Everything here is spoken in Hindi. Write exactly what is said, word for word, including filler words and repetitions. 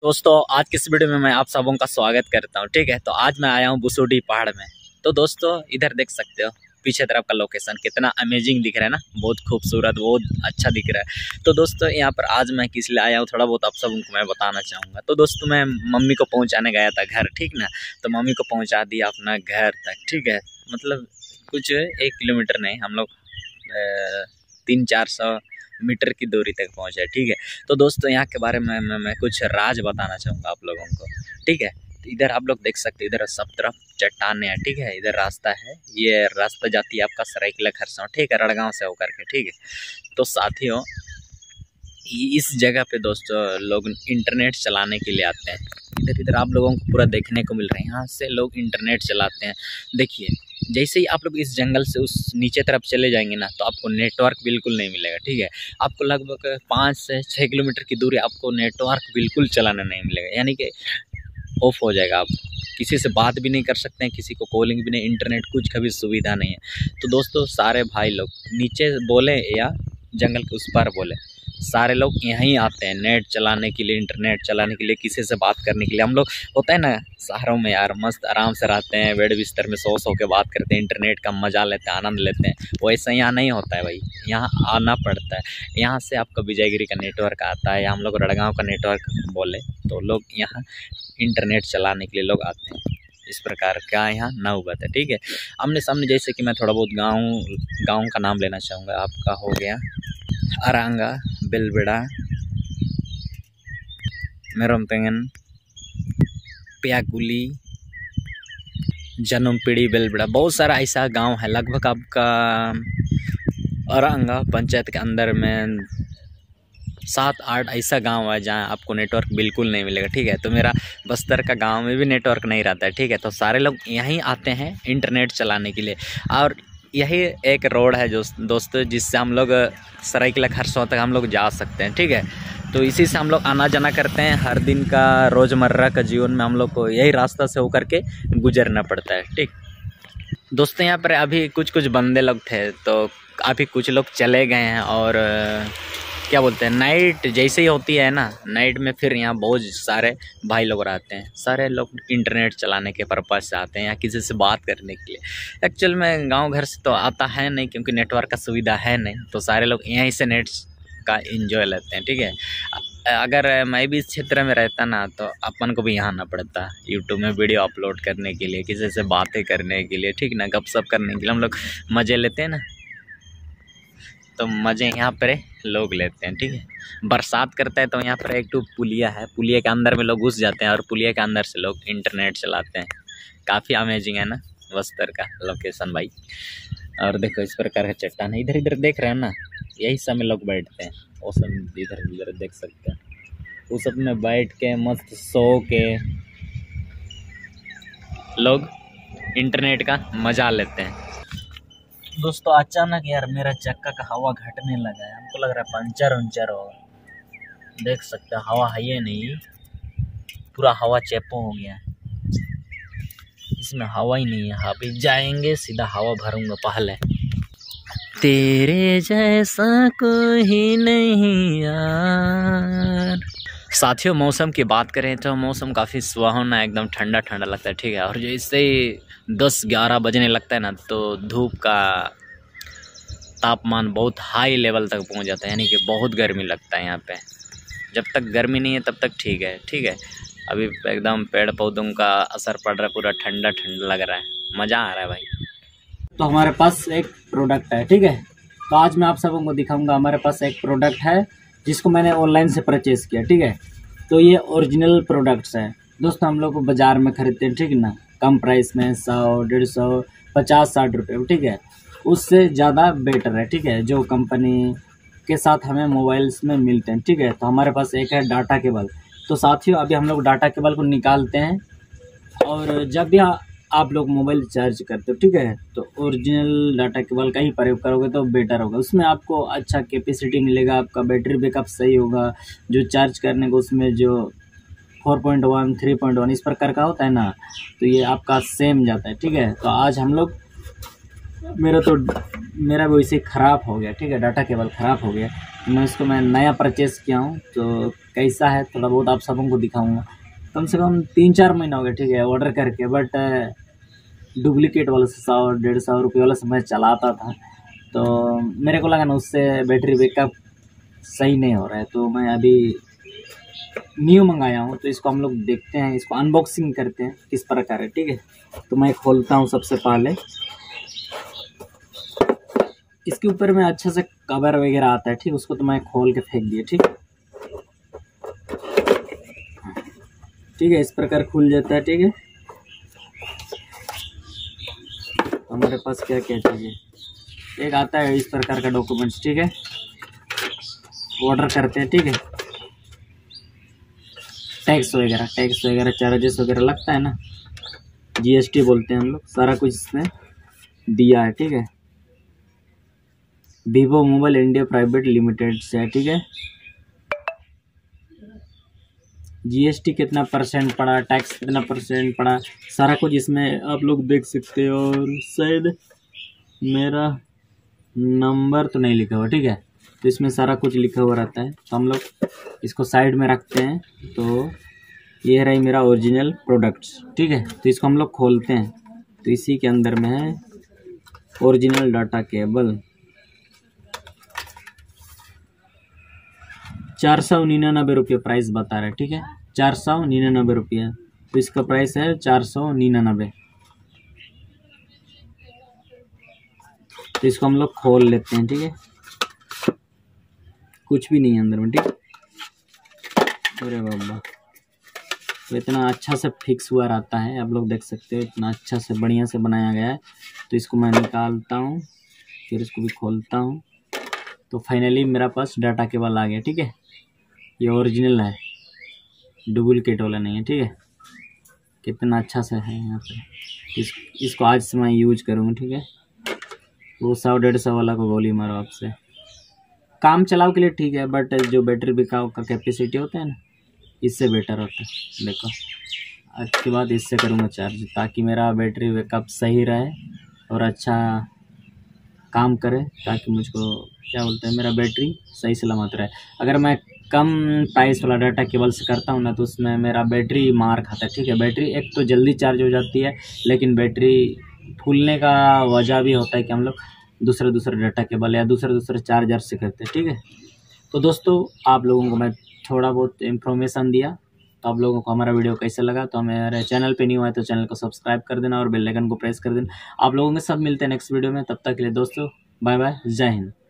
दोस्तों आज की इस वीडियो में मैं आप सबों का स्वागत करता हूं। ठीक है, तो आज मैं आया हूं बुसुडी पहाड़ में। तो दोस्तों इधर देख सकते हो पीछे तरफ का लोकेशन कितना अमेजिंग दिख रहा है ना, बहुत खूबसूरत, बहुत अच्छा दिख रहा है। तो दोस्तों यहाँ पर आज मैं किस लिए आया हूँ थोड़ा बहुत आप सबों को मैं बताना चाहूँगा। तो दोस्तों मैं मम्मी को पहुँचाने गया था घर, ठीक ना। तो मम्मी को पहुँचा दिया अपना घर तक, ठीक है। मतलब कुछ एक किलोमीटर नहीं, हम लोग तीन चार सौ मीटर की दूरी तक पहुंचे, ठीक है। तो दोस्तों यहाँ के बारे में मैं, मैं कुछ राज बताना चाहूँगा आप लोगों को, ठीक है। तो इधर आप लोग देख सकते हैं, इधर सब तरफ चट्टाने हैं, ठीक है। इधर रास्ता है, ये रास्ता जाती है आपका सरायकेला खरसावां, ठीक है, रड़गांव से होकर के, ठीक है। तो साथियों इस जगह पे दोस्तों लोग इंटरनेट चलाने के लिए आते हैं। इधर इधर आप लोगों को पूरा देखने को मिल रहा है, यहाँ से लोग इंटरनेट चलाते हैं। देखिए जैसे ही आप लोग इस जंगल से उस नीचे तरफ चले जाएंगे ना, तो आपको नेटवर्क बिल्कुल नहीं मिलेगा, ठीक है। आपको लगभग पाँच से छः किलोमीटर की दूरी आपको नेटवर्क बिल्कुल चलाना नहीं मिलेगा, यानी कि ऑफ हो जाएगा। आप किसी से बात भी नहीं कर सकते हैं, किसी को कॉलिंग भी नहीं, इंटरनेट कुछ कभी सुविधा नहीं है। तो दोस्तों सारे भाई लोग नीचे बोले या जंगल के उस पार बोले, सारे लोग यहीं आते हैं नेट चलाने के लिए, इंटरनेट चलाने के लिए, किसी से बात करने के लिए। हम लोग होता है ना शहरों में यार मस्त आराम से रहते हैं, बेड बिस्तर में सो सो के बात करते हैं, इंटरनेट का मजा लेते हैं, आनंद लेते हैं। वैसे यहाँ नहीं होता है भाई, यहाँ आना पड़ता है। यहाँ से आपका विजयगिरी का नेटवर्क आता है, या हम लोग रड़गांव का नेटवर्क बोले तो लोग यहाँ इंटरनेट चलाने के लिए लोग आते हैं। इस प्रकार का यहाँ नौबत है, ठीक है। आमने सामने जैसे कि मैं थोड़ा बहुत गाँव गाँव का नाम लेना चाहूँगा। आपका हो गया अरांगा, बेलबेड़ा, मेरमपेंगन, प्याकुली, जन्मपीढ़ी, बेलबेड़ा, बहुत सारा ऐसा गांव है। लगभग आपका अरांगा पंचायत के अंदर में सात आठ ऐसा गांव है जहां आपको नेटवर्क बिल्कुल नहीं मिलेगा, ठीक है। तो मेरा बस्तर का गांव में भी नेटवर्क नहीं रहता है, ठीक है। तो सारे लोग यहीं आते हैं इंटरनेट चलाने के लिए, और यही एक रोड है जो दोस्तों जिससे हम लोग सरायकेला खरसावां तक हम लोग जा सकते हैं, ठीक है। तो इसी से हम लोग आना जाना करते हैं, हर दिन का रोज़मर्रा का जीवन में हम लोग को यही रास्ता से होकर के गुजरना पड़ता है, ठीक। दोस्तों यहाँ पर अभी कुछ कुछ बंदे लोग थे, तो अभी कुछ लोग चले गए हैं। और क्या बोलते हैं, नाइट जैसे ही होती है ना, नाइट में फिर यहाँ बहुत सारे भाई लोग रहते हैं। सारे लोग इंटरनेट चलाने के पर्पज़ से आते हैं या किसी से बात करने के लिए। एक्चुअल में गांव घर से तो आता है नहीं, क्योंकि नेटवर्क का सुविधा है नहीं। तो सारे लोग यहीं से नेट का एंजॉय लेते हैं, ठीक है। अगर मैं भी इस क्षेत्र में रहता ना, तो अपन को भी यहाँ आना पड़ता यूट्यूब में वीडियो अपलोड करने के लिए, किसी से बातें करने के लिए, ठीक ना, गपशप करने के लिए। हम लोग मज़े लेते हैं ना, तो मज़े यहाँ पर लोग लेते हैं, ठीक है। बरसात करता है तो यहाँ पर एक तो पुलिया है, पुलिया के अंदर में लोग घुस जाते हैं और पुलिया के अंदर से लोग इंटरनेट चलाते हैं। काफ़ी अमेजिंग है ना बस्तर का लोकेशन भाई। और देखो इस प्रकार का चट्टान है, इधर इधर देख रहे हैं ना, यही सब में लोग बैठते हैं। वो सब इधर उधर देख सकते हैं, उस सब में बैठ के मस्त सो के लोग इंटरनेट का मज़ा लेते हैं। दोस्तों अचानक यार मेरा चक्का का हवा घटने लगा है, हमको लग रहा है पंचर उंचर होगा। देख सकते हैं हवा है ये नहीं, पूरा हवा चेपो हो गया, इसमें हवा ही नहीं है। अभी जाएंगे सीधा हवा भरूंगा पहले। तेरे जैसा कोई नहीं यार। साथियों मौसम की बात करें तो मौसम काफ़ी सुहावना, एकदम ठंडा ठंडा लगता है, ठीक है। और जैसे ही दस ग्यारह बजने लगता है ना, तो धूप का तापमान बहुत हाई लेवल तक पहुंच जाता है, यानी कि बहुत गर्मी लगता है यहाँ पे। जब तक गर्मी नहीं है तब तक ठीक है, ठीक है। अभी एकदम पेड़ पौधों का असर पड़ रहा है, पूरा ठंडा ठंडा लग रहा है, मज़ा आ रहा है भाई। तो हमारे पास एक प्रोडक्ट है, ठीक है। तो आज मैं आप सबों को दिखाऊंगा, हमारे पास एक प्रोडक्ट है जिसको मैंने ऑनलाइन से परचेज़ किया, ठीक है। तो ये ओरिजिनल प्रोडक्ट्स हैं दोस्तों, हम लोग को बाज़ार में ख़रीदते हैं, ठीक है ना, कम प्राइस में, सौ डेढ़ सौ पचास साठ रुपये, ठीक है। उससे ज़्यादा बेटर है, ठीक है, जो कंपनी के साथ हमें मोबाइल्स में मिलते हैं, ठीक है। तो हमारे पास एक है डाटा केबल। तो साथियों अभी हम लोग डाटा केबल को निकालते हैं, और जब भी आप लोग मोबाइल चार्ज करते हो, ठीक है, तो ओरिजिनल डाटा केबल का ही प्रयोग करोगे तो बेटर होगा। उसमें आपको अच्छा कैपेसिटी मिलेगा, आपका बैटरी बैकअप सही होगा, जो चार्ज करने को उसमें जो four point one three point one इस प्रकार का होता है ना, तो ये आपका सेम जाता है, ठीक है। तो आज हम लोग मेरा तो मेरा भी वैसे ख़राब हो गया, ठीक है, डाटा केबल ख़राब हो गया, मैं इसको मैं नया परचेज़ किया हूँ, तो कैसा है थोड़ा बहुत आप सबों को दिखाऊंगा। कम से कम तीन चार महीना हो गया, ठीक है, ऑर्डर करके, बट डुप्लीकेट वाला से सौ डेढ़ सौ रुपये वाला से मैं चलाता था, तो मेरे को लगा ना उससे बैटरी बैकअप सही नहीं हो रहा है, तो मैं अभी न्यू मंगाया हूँ। तो इसको हम लोग देखते हैं, इसको अनबॉक्सिंग करते हैं किस प्रकार है, ठीक है। तो मैं खोलता हूँ सबसे पहले। इसके ऊपर में अच्छा से कवर वगैरह आता है, ठीक, उसको तो मैं खोल के फेंक दिया, ठीक ठीक है। इस प्रकार खुल जाता है, ठीक है। हमारे पास क्या क्या चाहिए, एक आता है इस प्रकार का डॉक्यूमेंट्स, ठीक है, ऑर्डर करते हैं, ठीक है। टैक्स वगैरह टैक्स वगैरह चार्जेस वगैरह लगता है ना, जीएसटी बोलते हैं हम लोग, सारा कुछ इसमें दिया है, ठीक है। Vivo mobile India private limited से है, ठीक है। जीएसटी कितना परसेंट पड़ा, टैक्स कितना परसेंट पड़ा, सारा कुछ इसमें आप लोग देख सकते हो। और शायद मेरा नंबर तो नहीं लिखा हुआ, ठीक है, तो इसमें सारा कुछ लिखा हुआ रहता है। तो हम लोग इसको साइड में रखते हैं। तो ये रही मेरा ओरिजिनल प्रोडक्ट्स, ठीक है। तो इसको हम लोग खोलते हैं, तो इसी के अंदर में है ओरिजिनल डाटा केबल। चार सौ निन्यानबे रुपये प्राइस बता रहा है, ठीक है, चार सौ निन्यानबे रुपये। तो इसका प्राइस है चार सौ निन्यानबे। तो इसको हम लोग खोल लेते हैं, ठीक है, कुछ भी नहीं है अंदर में, ठीक। अरे बाबा, तो इतना अच्छा से फिक्स हुआ रहता है, आप लोग देख सकते हो, इतना अच्छा से बढ़िया से बनाया गया है। तो इसको मैं निकालता हूँ, फिर इसको भी खोलता हूँ। तो फाइनली मेरा पास डाटा केबल आ गया, ठीक है। ये ओरिजिनल है, डुप्लीकेट वाला नहीं है, ठीक है। कितना अच्छा से है यहाँ पे। इस इसको आज से मैं यूज करूँगा, ठीक है। वो सौ डेढ़ सौ वाला को गोली मारो आपसे, काम चलाओ के लिए ठीक है, बट जो बैटरी बैकअप का कैपेसिटी होता है ना, इससे बेटर होता है। देखो, आज के बाद इससे करूँगा चार्ज, ताकि मेरा बैटरी बैकअप सही रहे और अच्छा काम करे, ताकि मुझको क्या बोलते हैं, मेरा बैटरी सही सलामत रहे। अगर मैं कम प्राइस वाला डाटा केबल से करता हूँ ना, तो उसमें मेरा बैटरी मार खाता है, ठीक है। बैटरी एक तो जल्दी चार्ज हो जाती है, लेकिन बैटरी फूलने का वजह भी होता है कि हम लोग दूसरे दूसरे डाटा केबल या दूसरे दूसरे चार्जर से करते हैं, ठीक है। तो दोस्तों, आप लोगों को मैं थोड़ा बहुत इन्फॉर्मेशन दिया, तो आप लोगों को हमारा वीडियो कैसा लगा, तो हमारे चैनल पे नहीं हुआ है तो चैनल को सब्सक्राइब कर देना और बेल आइकन को प्रेस कर देना। आप लोगों के सब मिलते हैं नेक्स्ट वीडियो में, तब तक के लिए दोस्तों बाय बाय, जय हिंद।